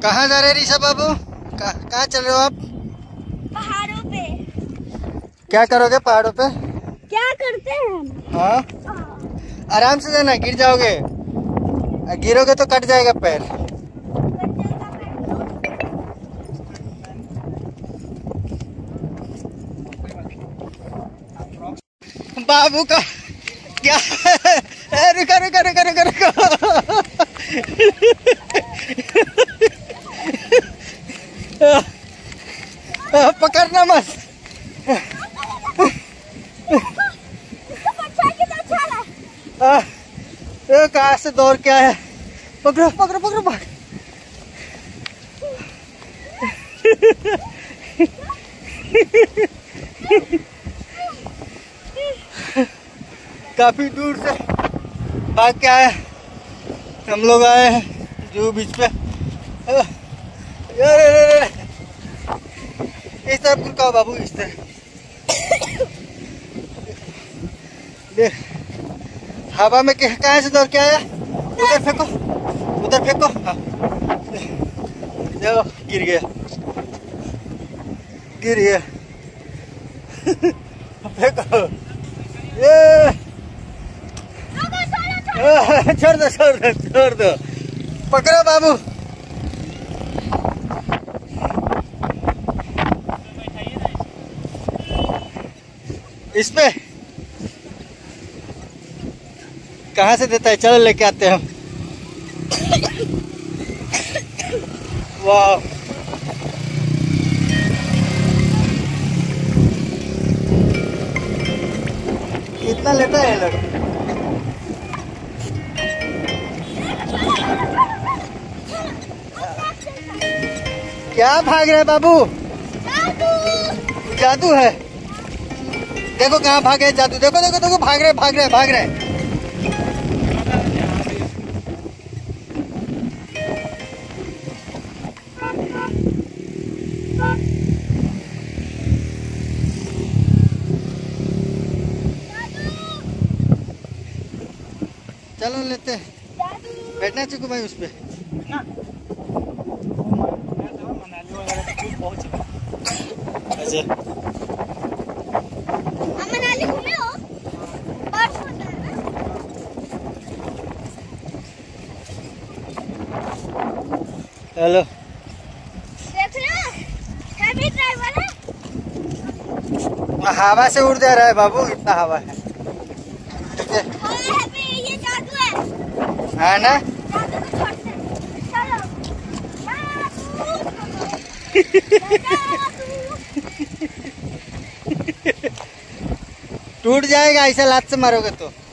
कहाँ जा रहे ऋषभ बाबू? कहाँ चल रहे हो आप? पहाड़ों पे। क्या करोगे पहाड़ों पे? क्या करते हैं हम? हाँ, आराम से जाना, गिर जाओगे। गिरोगे तो कट जाएगा पैर। बाबू का क्या? रुको रुको रुको रुको रुको। पकड़ना मत। कहाँ से दौड़ के आया? पकड़ो पकड़ो पकड़ो पकड़ो। काफी दूर से भाग के आए हम लोग, आए हैं जूहू बीच पे। इस तरफ रुकाओ बाबू, इस तरफ देख। हवा में कहाँ से दौड़ के आया? उधर फेंको, उधर फेंको। हाँ देखो, गिर गया, गिर गया। फेंको ये। छोड़ दो छोड़ दो छोड़ दो। पकड़ो बाबू। इसमें कहाँ से देता है? चलो लेके आते हैं हम। वाह, कितना लेता है लोग? क्या भाग रहे बाबू? जादू है। देखो कहाँ भागे जादू। देखो देखो देखो, भाग रहे भाग रहे भाग रहे। चलो लेते हैं। बैठना चिकू भाई उस पे। अच्छा, मनाली घूमे हो? बर्फ होता है ना? हेलो, देख रहे हो? हैवी ड्राइवर है। हवा से उड़ जा रहा है बाबू, इतना हवा है। ये जादू है। है ना? जादू को छोड़ते हैं। चलो। टूट जाएगा ऐसा लात से मारोगे तो।